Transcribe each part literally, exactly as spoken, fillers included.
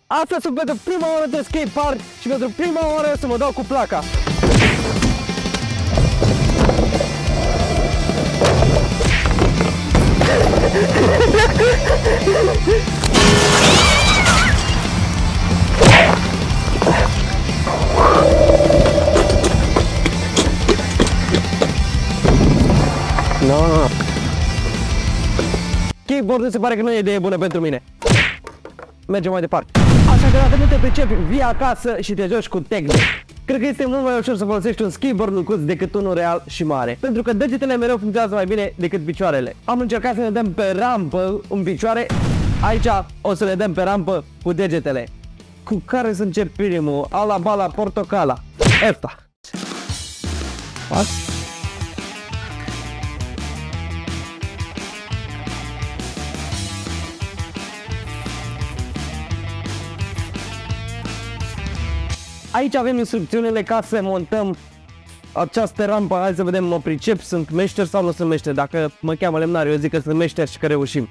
Asta sunt pentru prima oră de skate park și pentru prima oră să mă dau cu placa. No. Skateboard-ul se pare că nu e o idee bună pentru mine. Mergem mai departe. Așa că dacă nu te pricepi, vii acasă și te joci cu Technic. Cred că este mult mai ușor să folosești un skateboard micuț decât unul real și mare, pentru că degetele mereu funcționează mai bine decât picioarele. Am încercat să ne dăm pe rampă în picioare, aici o să ne dăm pe rampă cu degetele. Cu care să încep primul? Ala, bala, portocala. Ăsta. Pas. Aici avem instrucțiunile ca să montăm această rampă. Hai să vedem, mă pricep, sunt meșter sau nu sunt meșter. Dacă mă cheamă lemnar, eu zic că sunt meșter și că reușim.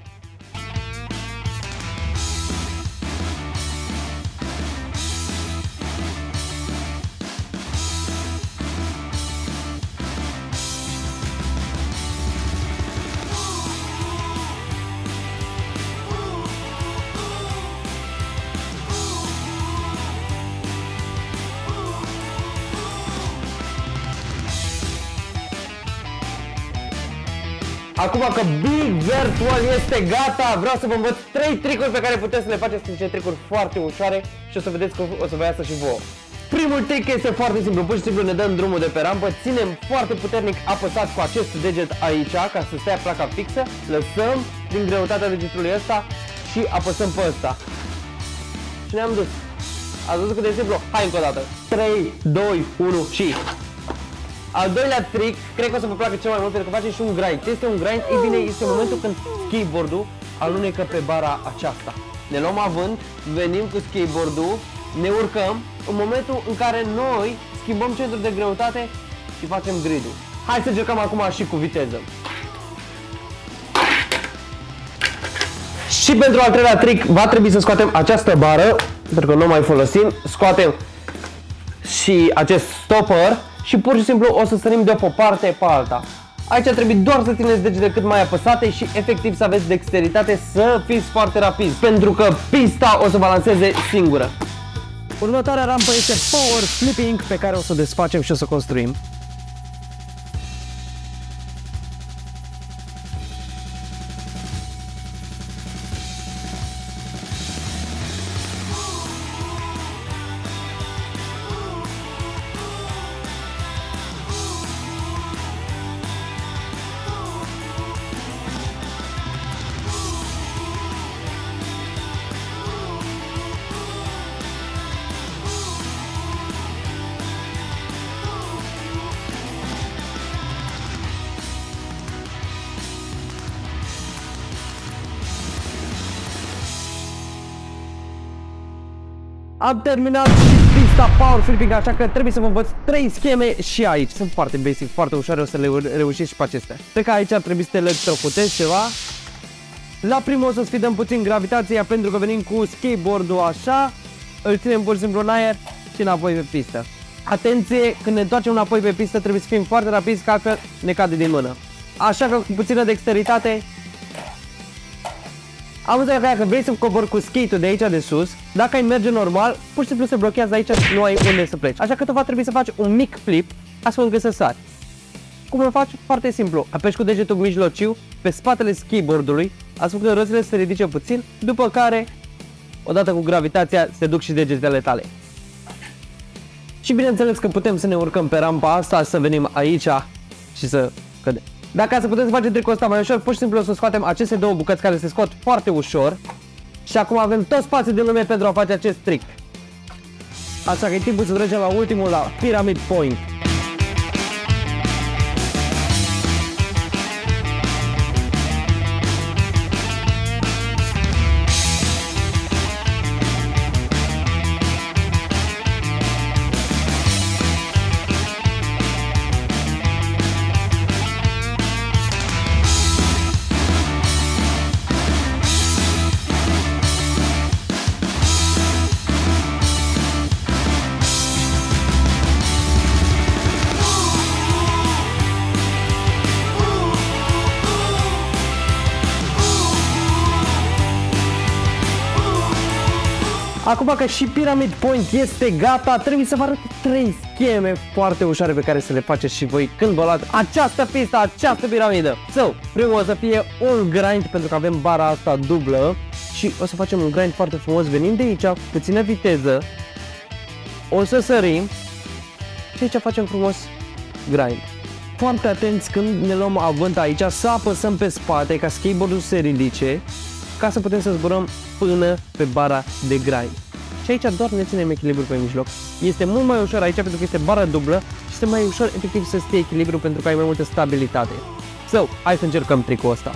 Acum că Big Virtual este gata, vreau să vă învăț trei tricuri pe care puteți să le faceți. Sunt niște tricuri foarte ușoare și o să vedeți că o să vă iasă și vouă. Primul trick este foarte simplu, pur și simplu ne dăm drumul de pe rampă, ținem foarte puternic apăsat cu acest deget aici ca să stea placa fixă, lăsăm din greutatea degetului ăsta și apăsăm pe ăsta. Și ne-am dus. Ați văzut cât de simplu? Hai încă o dată. trei, doi, unu și... Al doilea trick, cred că o să vă placă cel mai mult pentru că face și un grind. Este un grind, ei bine, este momentul când skateboard-ul alunecă pe bara aceasta. Ne luăm avânt, venim cu skateboard-ul, ne urcăm, în momentul în care noi schimbăm centrul de greutate și facem grid-ul. Hai să încercăm acum și cu viteză. Și pentru al treilea trick va trebui să scoatem această bară, pentru că nu o mai folosim, scoatem și acest stopper. Și pur și simplu o să sărim de o parte pe alta. Aici trebuie doar să țineți degetele cât mai apăsate și efectiv să aveți dexteritate să fiți foarte rapizi, pentru că pista o să balanceze singură. Următoarea rampă este Power Flipping, pe care o să o desfacem și o să construim. Am terminat și pista Power Flipping, așa că trebuie să vă învăț trei scheme și aici. Sunt foarte basic, foarte ușoare, o să le reușiți și pe acestea. Cred că aici ar trebui să te electrocutezi ceva. La primul o să sfidăm puțin gravitația, pentru că venim cu skateboard-ul așa, îl ținem pur și simplu în aer și înapoi pe pistă. Atenție, când ne întoarcem înapoi pe pistă trebuie să fim foarte rapizi, că altfel ne cade din mână. Așa că cu puțină dexteritate. Am înțeles că dacă vrei să cobori cu skate-ul de aici de sus, dacă ai merge normal, pur și simplu se blochează aici și nu ai unde să pleci. Așa că tu va trebui să faci un mic flip, astfel încât să sari. Cum îl faci? Foarte simplu. Apeși cu degetul mijlociu pe spatele skateboard-ului, astfel încât roțile să se ridice puțin, după care, odată cu gravitația, se duc și degetele tale. Și bineînțeles că putem să ne urcăm pe rampa asta, să venim aici și să cădem. Dacă să putem să facem tricul ăsta mai ușor, pur și simplu o să scoatem aceste două bucăți care se scot foarte ușor. Și acum avem tot spațiul din lume pentru a face acest trick. Așa că e timpul să trecem la ultimul, la Pyramid Point. Acum că și Pyramid Point este gata, trebuie să vă arăt trei scheme foarte ușoare pe care să le faceți și voi când vă luați această pistă, această piramidă. So, primul o să fie un grind pentru că avem bara asta dublă și o să facem un grind foarte frumos. Venim de aici, puțină viteză, o să sărim și aici facem frumos grind. Foarte atenți când ne luăm avânt aici, să apăsăm pe spate ca skateboardul să se ridice, ca să putem să zburăm până pe bara de grind. Și aici doar ne ținem echilibru pe mijloc. Este mult mai ușor aici pentru că este bara dublă și este mai ușor efectiv să stai echilibru pentru că ai mai multă stabilitate. So, hai să încercăm tricul ăsta.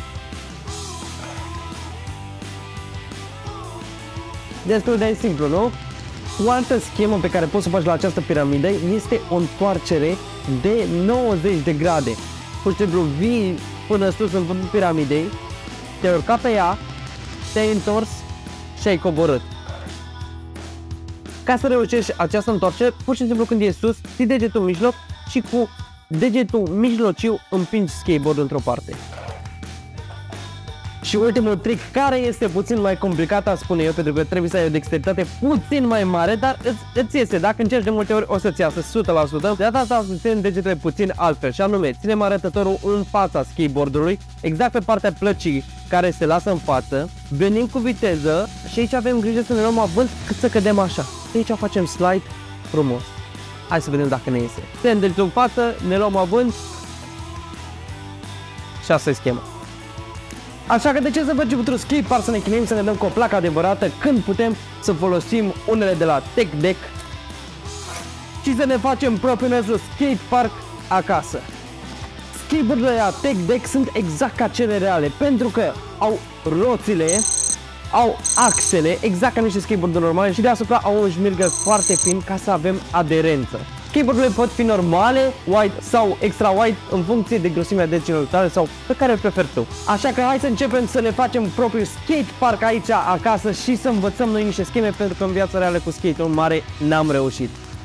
Destul de simplu, nu? O altă schemă pe care poți să faci la această piramidă este o întoarcere de nouăzeci de grade. Pur și simplu vii până sus în vârful piramidei, te-ai urcat pe ea, te-ai întors și ai coborât. Ca să reușești această întoarcere, pur și simplu când e sus, ții degetul în mijloc și cu degetul mijlociu împingi skateboardul într-o parte. Și ultimul trick, care este puțin mai complicat, a spune eu, pentru că trebuie să ai o dexteritate puțin mai mare, dar îți, îți iese. Dacă încerci de multe ori, o să-ți iasă o sută la sută. De data asta să ținem degetele puțin altfel, și anume, ținem arătătorul în fața skateboardului, exact pe partea plăcii care se lasă în față, venim cu viteză și aici avem grijă să ne luăm avânt cât să cădem așa. De aici facem slide frumos. Hai să vedem dacă ne iese. Ținem degetul în față, ne luăm avânt și asta e schema. Așa că de ce să facem pentru skatepark să ne chinuim să ne dăm cu o placă adevărată când putem să folosim unele de la Tech Deck și să ne facem propriul nostru skatepark acasă. Skateboardurile la Tech Deck sunt exact ca cele reale pentru că au roțile, au axele exact ca niște skateboarduri normale și deasupra au un șmirgăl foarte fin ca să avem aderență. Skateboardurile pot fi normale, wide sau extra wide în funcție de grosimea degetelor tale sau pe care îl preferi tu. Așa că hai să începem să ne facem propriul skatepark aici acasă și să învățăm noi niște scheme pentru că în viața reală cu skate-ul mare n-am reușit.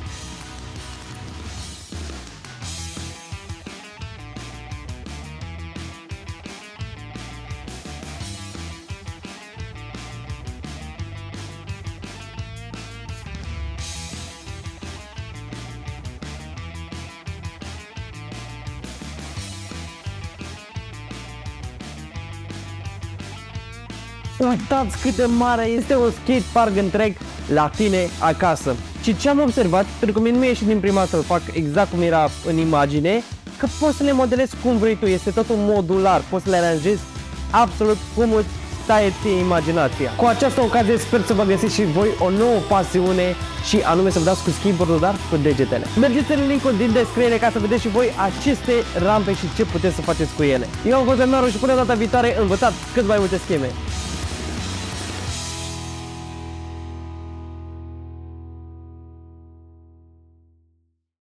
Uitați cât de mare este un skatepark întreg la tine acasă. Și ce am observat, pentru că mie nu mi-a ieșit din prima să-l fac exact cum era în imagine, că poți să le modelezi cum vrei tu, este totul modular, poți să le aranjezi absolut cum îți taie ție imaginația. Cu această ocazie sper să vă găsiți și voi o nouă pasiune și anume să vă dați cu skateboard-ul, dar cu degetele. Mergeți în linkul din descriere ca să vedeți și voi aceste rampe și ce puteți să faceți cu ele. Eu am fost Naru și până data viitoare învățați cât mai multe scheme.